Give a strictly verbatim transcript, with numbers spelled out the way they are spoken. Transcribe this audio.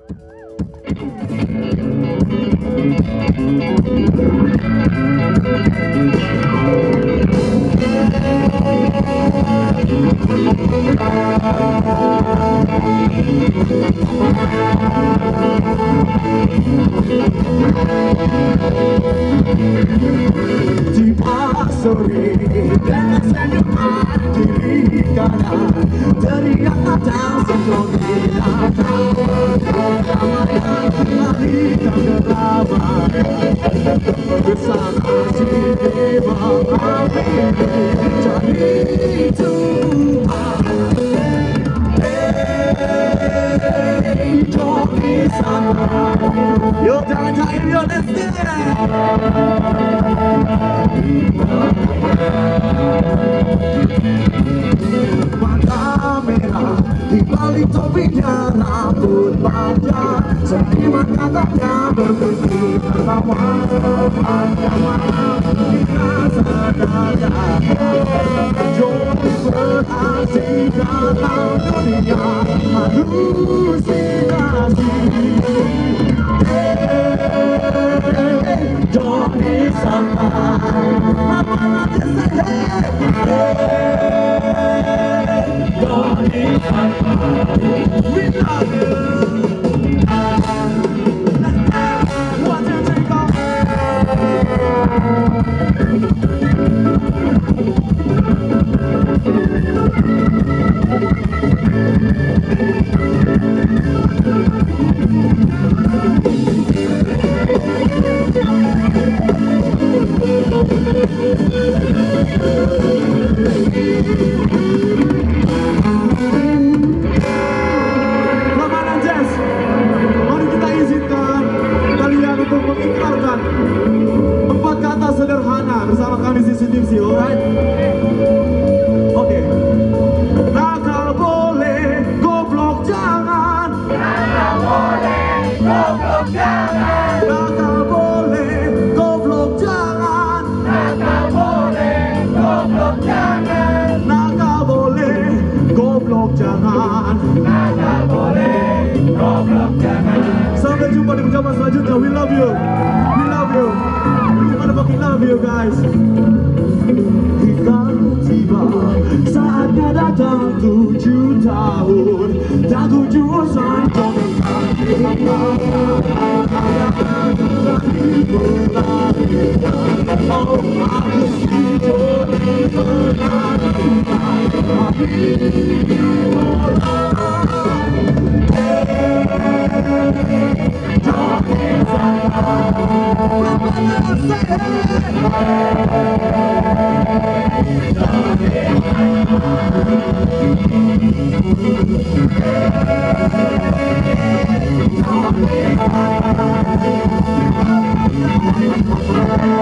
Sore dengan senyuman kiri kanan teriak datang sejoget datang perdamaian melahirkan keramaian bersama si dewa kami jadi Tuhan. Hey, Johnny Sandra, yo jangan cair yo let's dance. Mata merah di balik topinya rambut panjang, seniman katanya berkumpul tertawa sepanjang malam kita sadaya. Johnny beraksi dalam dunia halusinasi. Johnny sampai apa nanti saya Johnny sampai we love you. Let's dance, one, two, three, go. Ramadan Jazz, mari kita izinkan kalian untuk mengikrarkan empat kata sederhana bersama kami C C T V, alright? Oke. Okay. Nakal boleh, goblok jangan. Nakal boleh, goblok jangan. Nakal boleh, goblok jangan. Nakal boleh, goblok jangan. Nakal boleh, goblok jangan. Nakal boleh, goblok jangan. Sampai jumpa di perjamuan selanjutnya. We love you. We love you. We motherfucking love you guys. Hingga tiba saatnya datang tujuh tahun dan tujuh usaha pernikahan kita. Oh, aku hidup Don't